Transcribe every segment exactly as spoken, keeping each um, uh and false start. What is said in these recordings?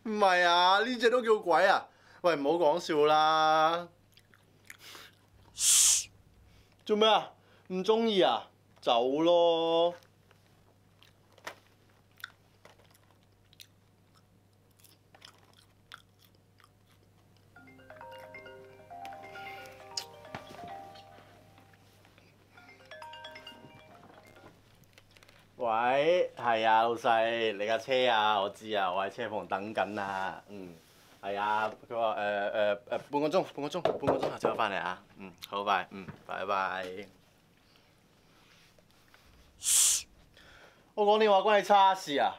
唔係啊，呢只都叫鬼啊！喂，唔好講笑啦。噓，做咩啊？唔中意啊？走咯！喂，係啊，老細，你架車啊，我知啊，我喺車房等緊啊，嗯，係啊，佢話誒誒誒半個鐘，半個鐘，半個鐘後之後翻嚟啊，嗯，好快，嗯，拜拜。噓，我講電話關你叉事啊！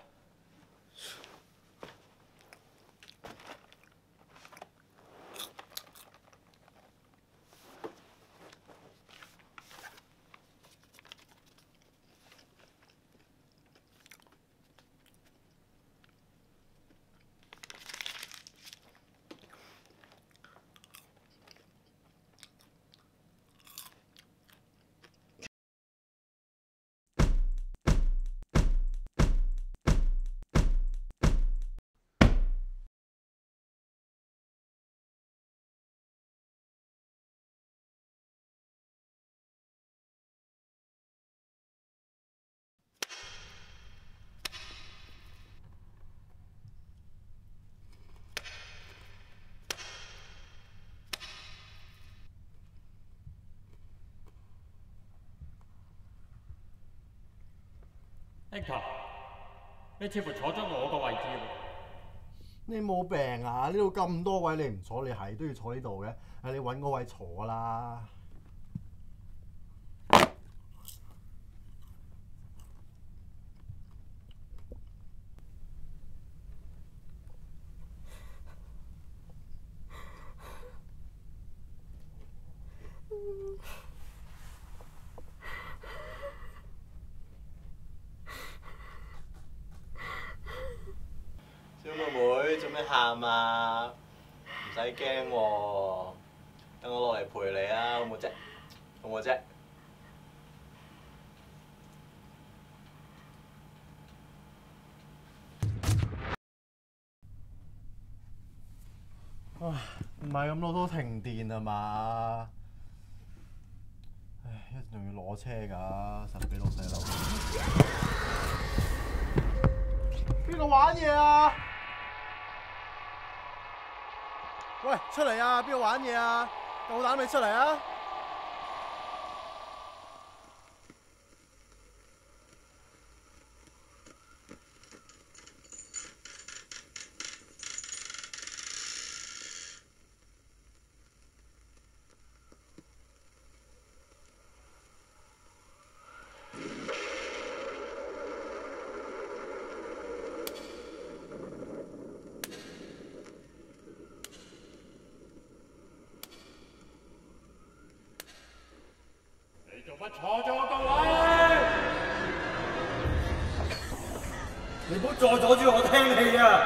Hector，你似乎坐咗我個位置喎。 你冇病啊？呢度咁多位你唔坐，你係都要坐呢度嘅。誒，你揾個位坐啦。 小妹妹做咩喊啊？唔使驚喎，等我落嚟陪你啊，好冇啫？好冇啫？唉，唔係咁攞都停電啊嘛？唉，一陣仲要攞車㗎，實俾老細嬲。邊度玩嘢啊？喂，出嚟啊！邊度玩嘢啊？夠膽你出嚟啊！ 做乜坐咗我個位？你唔好再阻住我聽戲啊！